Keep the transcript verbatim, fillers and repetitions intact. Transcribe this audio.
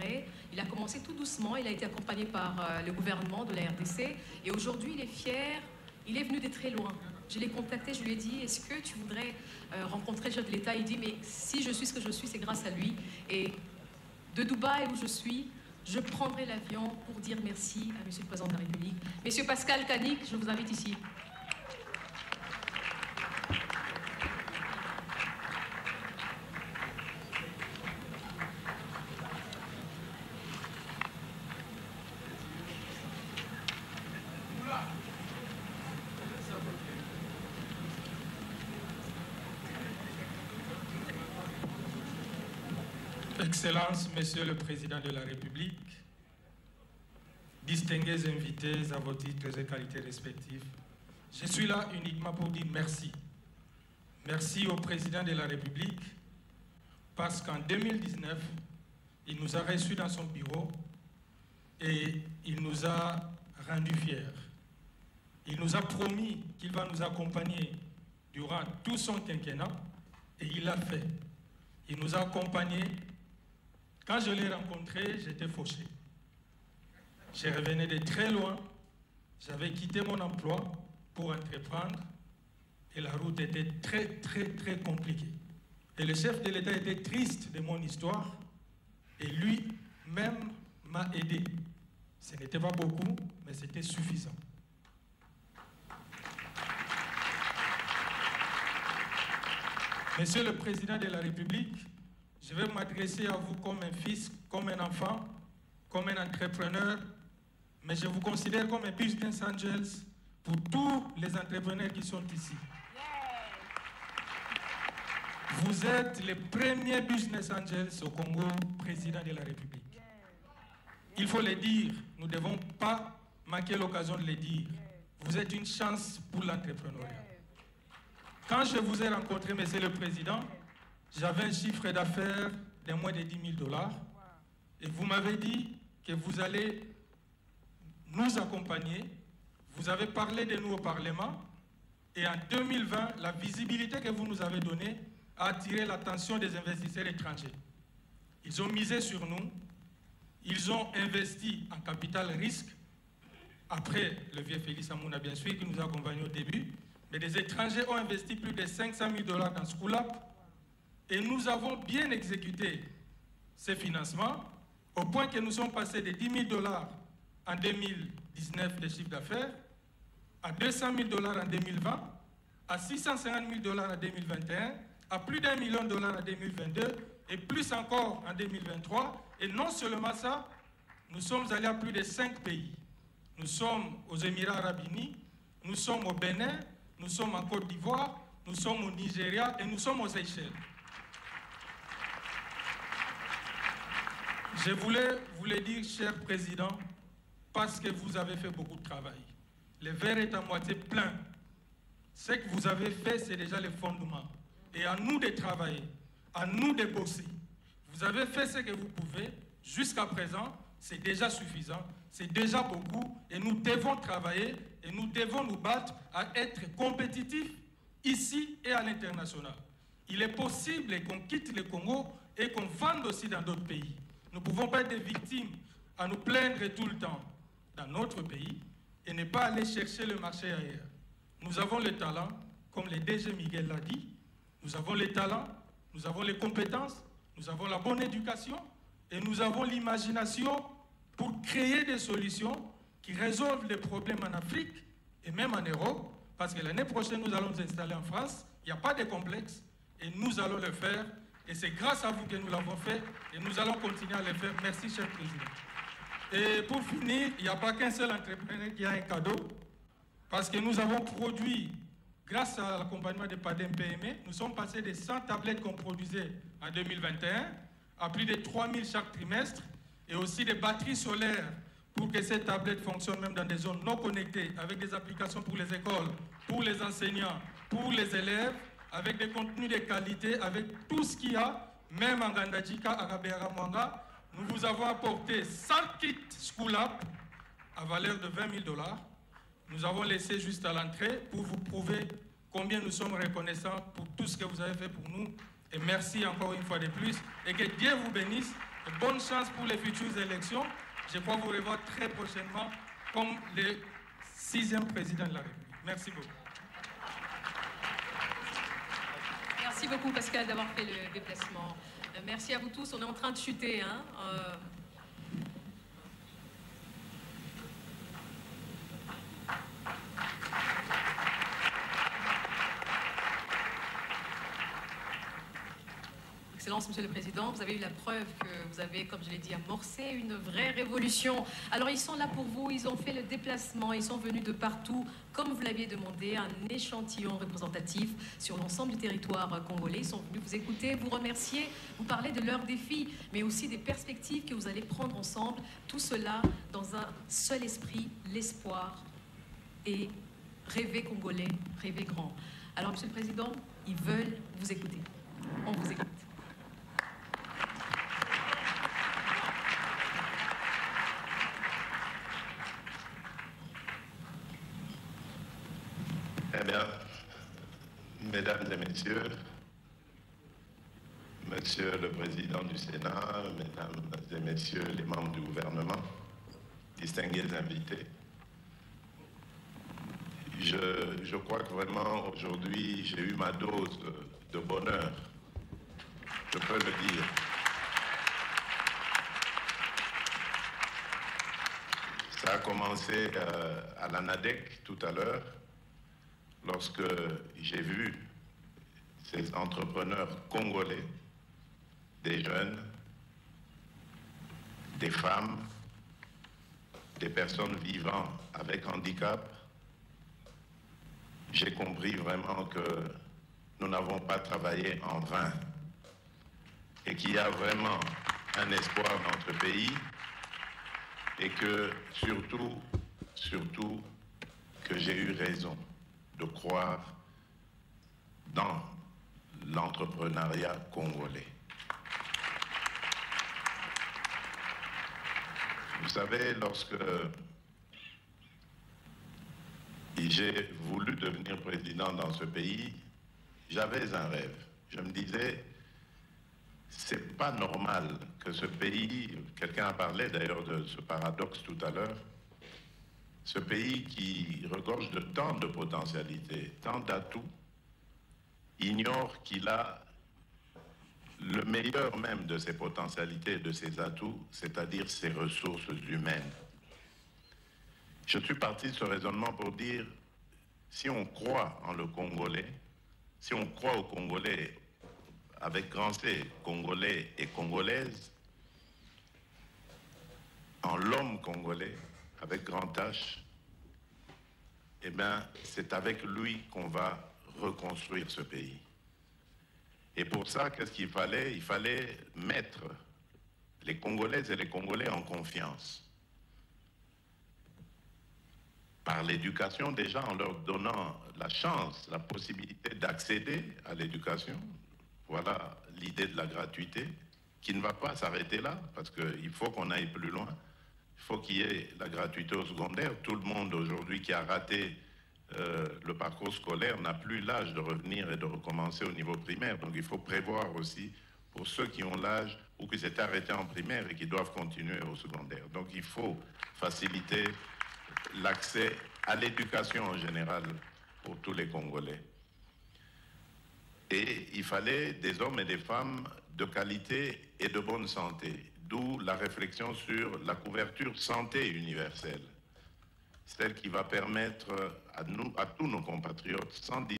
progrès. Il a commencé tout doucement, il a été accompagné par euh, le gouvernement de la R D C et aujourd'hui il est fier, il est venu de très loin. Je l'ai contacté, je lui ai dit, est-ce que tu voudrais euh, rencontrer le chef de l'État? Il dit, mais si je suis ce que je suis, c'est grâce à lui. Et de Dubaï où je suis, je prendrai l'avion pour dire merci à Monsieur le Président de la République. Monsieur Pascal Canic, je vous invite ici. Excellences, Monsieur le Président de la République, distingués invités à vos titres et qualités respectifs, je suis là uniquement pour dire merci. Merci au Président de la République parce qu'en deux mille dix-neuf, il nous a reçus dans son bureau et il nous a rendus fiers. Il nous a promis qu'il va nous accompagner durant tout son quinquennat et il l'a fait. Il nous a accompagnés. Quand je l'ai rencontré, j'étais fauché. Je revenais de très loin. J'avais quitté mon emploi pour entreprendre et la route était très, très, très compliquée. Et le chef de l'État était triste de mon histoire et lui-même m'a aidé. Ce n'était pas beaucoup, mais c'était suffisant. Monsieur le Président de la République, je vais m'adresser à vous comme un fils, comme un enfant, comme un entrepreneur, mais je vous considère comme un business angels pour tous les entrepreneurs qui sont ici. Vous êtes les premiers business angels au Congo, Président de la République. Il faut le dire, nous ne devons pas manquer l'occasion de le dire. Vous êtes une chance pour l'entrepreneuriat. Quand je vous ai rencontré, Monsieur le Président, j'avais un chiffre d'affaires de moins de dix mille dollars et vous m'avez dit que vous allez nous accompagner. Vous avez parlé de nous au Parlement et en deux mille vingt, la visibilité que vous nous avez donnée a attiré l'attention des investisseurs étrangers. Ils ont misé sur nous, ils ont investi en capital risque, après le vieux Félix Amouna bien sûr qui nous a accompagnés au début, mais des étrangers ont investi plus de cinq cent mille dollars dans School-Up et nous avons bien exécuté ces financements au point que nous sommes passés de dix mille dollars en deux mille dix-neuf de chiffre d'affaires à deux cent mille dollars en deux mille vingt, à six cent cinquante mille dollars en deux mille vingt et un, à plus d'un million de dollars en deux mille vingt-deux et plus encore en deux mille vingt-trois. Et non seulement ça, nous sommes allés à plus de cinq pays. Nous sommes aux Émirats Arabes Unis, nous sommes au Bénin, nous sommes en Côte d'Ivoire, nous sommes au Nigeria et nous sommes aux Seychelles. Je voulais vous le dire, cher Président, parce que vous avez fait beaucoup de travail. Le verre est à moitié plein. Ce que vous avez fait, c'est déjà le fondement. Et à nous de travailler, à nous de bosser. Vous avez fait ce que vous pouvez. Jusqu'à présent, c'est déjà suffisant. C'est déjà beaucoup. Et nous devons travailler et nous devons nous battre à être compétitifs ici et à l'international. Il est possible qu'on quitte le Congo et qu'on vende aussi dans d'autres pays. Nous ne pouvons pas être des victimes à nous plaindre tout le temps dans notre pays et ne pas aller chercher le marché ailleurs. Nous avons le talent, comme le D G Miguel l'a dit, nous avons le talent, nous avons les compétences, nous avons la bonne éducation et nous avons l'imagination pour créer des solutions qui résolvent les problèmes en Afrique et même en Europe, parce que l'année prochaine, nous allons nous installer en France, il n'y a pas de complexe et nous allons le faire. Et c'est grâce à vous que nous l'avons fait et nous allons continuer à le faire. Merci, cher Président. Et pour finir, il n'y a pas qu'un seul entrepreneur qui a un cadeau, parce que nous avons produit, grâce à l'accompagnement de P A D M P M E, nous sommes passés de cent tablettes qu'on produisait en deux mille vingt et un à plus de trois mille chaque trimestre, et aussi des batteries solaires pour que ces tablettes fonctionnent même dans des zones non connectées, avec des applications pour les écoles, pour les enseignants, pour les élèves, avec des contenus de qualité, avec tout ce qu'il y a, même en Gandajika, à Rabéara Mwanga. Nous vous avons apporté cent kits School-Up à valeur de vingt mille dollars. Nous avons laissé juste à l'entrée pour vous prouver combien nous sommes reconnaissants pour tout ce que vous avez fait pour nous. Et merci encore une fois de plus. Et que Dieu vous bénisse Et bonne chance pour les futures élections. Je crois vous revoir très prochainement comme le sixième président de la République. Merci beaucoup. Merci beaucoup Pascal d'avoir fait le déplacement. Euh, merci à vous tous. On est en train de chuter. Hein euh... Excellence, Monsieur le Président, vous avez eu la preuve que vous avez, comme je l'ai dit, amorcé une vraie révolution. Alors, ils sont là pour vous, ils ont fait le déplacement, ils sont venus de partout, comme vous l'aviez demandé, un échantillon représentatif sur l'ensemble du territoire congolais. Ils sont venus vous écouter, vous remercier, vous parler de leurs défis, mais aussi des perspectives que vous allez prendre ensemble. Tout cela dans un seul esprit, l'espoir et rêver congolais, rêver grand. Alors, Monsieur le Président, ils veulent vous écouter. On vous écoute. Eh bien, mesdames et messieurs, monsieur le président du Sénat, mesdames et messieurs les membres du gouvernement, distingués invités, je, je crois que vraiment aujourd'hui j'ai eu ma dose de bonheur, je peux le dire. Ça a commencé euh, à l'ANADEC tout à l'heure, lorsque j'ai vu ces entrepreneurs congolais, des jeunes, des femmes, des personnes vivant avec handicap, j'ai compris vraiment que nous n'avons pas travaillé en vain et qu'il y a vraiment un espoir dans notre pays et que surtout, surtout, que j'ai eu raison de croire dans l'entrepreneuriat congolais. Vous savez, lorsque j'ai voulu devenir président dans ce pays, j'avais un rêve. Je me disais, c'est pas normal que ce pays, quelqu'un a parlé d'ailleurs de ce paradoxe tout à l'heure, ce pays qui regorge de tant de potentialités, tant d'atouts, ignore qu'il a le meilleur même de ses potentialités et de ses atouts, c'est-à-dire ses ressources humaines. Je suis parti de ce raisonnement pour dire, si on croit en le Congolais, si on croit aux Congolais, avec grand C, Congolais et Congolaises, en l'homme congolais, avec grand H, eh bien, c'est avec lui qu'on va reconstruire ce pays. Et pour ça, qu'est-ce qu'il fallait? Il fallait mettre les Congolaises et les Congolais en confiance. Par l'éducation, déjà, en leur donnant la chance, la possibilité d'accéder à l'éducation. Voilà l'idée de la gratuité, qui ne va pas s'arrêter là, parce qu'il faut qu'on aille plus loin. Il faut qu'il y ait la gratuité au secondaire. Tout le monde aujourd'hui qui a raté euh, le parcours scolaire n'a plus l'âge de revenir et de recommencer au niveau primaire. Donc il faut prévoir aussi pour ceux qui ont l'âge ou qui s'étaient arrêtés en primaire et qui doivent continuer au secondaire. Donc il faut faciliter l'accès à l'éducation en général pour tous les Congolais. Et il fallait des hommes et des femmes de qualité et de bonne santé. D'où la réflexion sur la couverture santé universelle, celle qui va permettre à nous, à tous nos compatriotes, sans